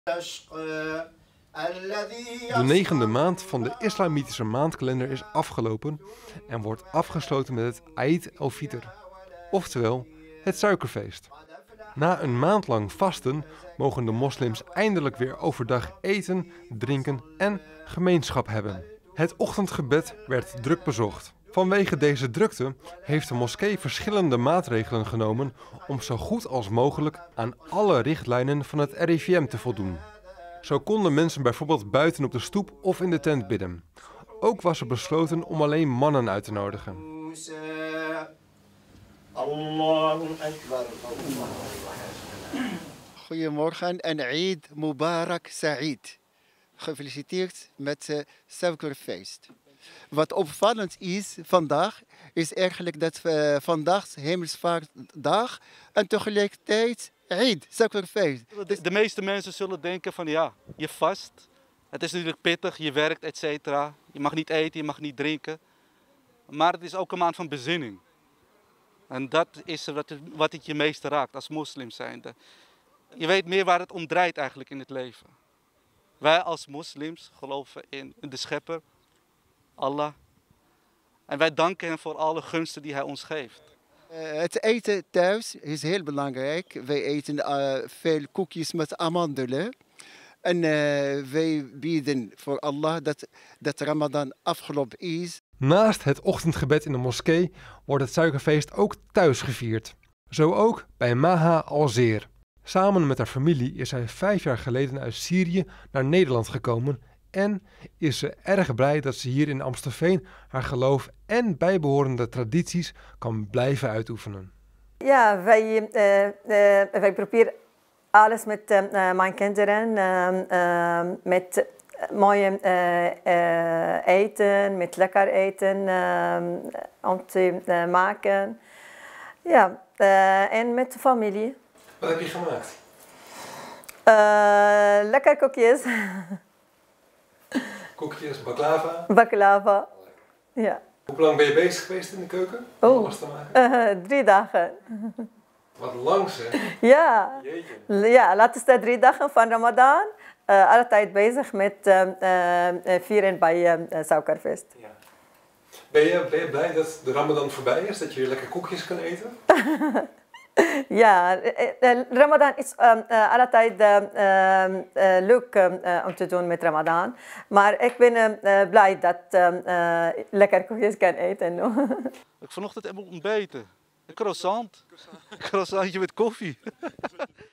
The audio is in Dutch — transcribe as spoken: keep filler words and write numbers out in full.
De negende maand van de islamitische maandkalender is afgelopen en wordt afgesloten met het Eid el-Fitr, oftewel het suikerfeest. Na een maand lang vasten mogen de moslims eindelijk weer overdag eten, drinken en gemeenschap hebben. Het ochtendgebed werd druk bezocht. Vanwege deze drukte heeft de moskee verschillende maatregelen genomen om zo goed als mogelijk aan alle richtlijnen van het R I V M te voldoen. Zo konden mensen bijvoorbeeld buiten op de stoep of in de tent bidden. Ook was er besloten om alleen mannen uit te nodigen. Goedemorgen en Eid Mubarak Said. Gefeliciteerd met het suikerfeest. Wat opvallend is vandaag, is eigenlijk dat we vandaag Hemelsvaartdag en tegelijkertijd Eid, suikerfeest. De, de meeste mensen zullen denken van ja, je vast. Het is natuurlijk pittig, je werkt, et cetera. Je mag niet eten, je mag niet drinken. Maar het is ook een maand van bezinning. En dat is wat het, wat het je meeste raakt als moslim zijnde. Je weet meer waar het om draait eigenlijk in het leven. Wij als moslims geloven in de schepper, Allah. En wij danken hem voor alle gunsten die hij ons geeft. Uh, het eten thuis is heel belangrijk. Wij eten uh, veel koekjes met amandelen. En uh, wij bieden voor Allah dat, dat Ramadan afgelopen is. Naast het ochtendgebed in de moskee wordt het suikerfeest ook thuis gevierd. Zo ook bij Maha Al-Zeer. Samen met haar familie is zij vijf jaar geleden uit Syrië naar Nederland gekomen en is ze erg blij dat ze hier in Amstelveen haar geloof en bijbehorende tradities kan blijven uitoefenen. Ja, wij, uh, uh, wij proberen alles met uh, mijn kinderen, uh, uh, met mooie uh, uh, eten, met lekker eten uh, om te uh, maken. Ja, uh, en met de familie. Wat heb je gemaakt? Uh, lekker koekjes. Koekjes, baklava? Baklava, ja. Hoe lang ben je bezig geweest in de keuken? Oh, om alles te maken? Uh, drie dagen. Wat lang zeg. Ja. Jeetje. Ja, laatste drie dagen van Ramadan. Uh, altijd bezig met uh, uh, vieren bij uh, suikerfeest. Ja. Ben je, ben je blij dat de Ramadan voorbij is? Dat je weer lekker koekjes kan eten? Ja, Ramadan is uh, uh, altijd uh, uh, leuk uh, om te doen met Ramadan. Maar ik ben uh, blij dat uh, uh, lekker koekjes kan eten. Ik vanochtend heb ontbeten. Een croissant. Een croissantje met koffie.